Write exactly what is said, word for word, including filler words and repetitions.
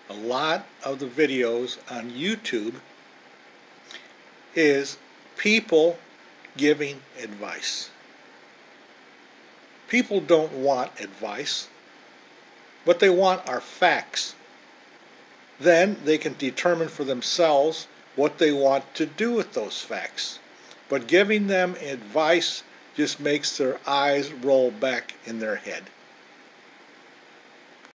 a lot of the videos on YouTube is people giving advice. People don't want advice. What they want are facts. Then they can determine for themselves what they want to do with those facts. But giving them advice just makes their eyes roll back in their head.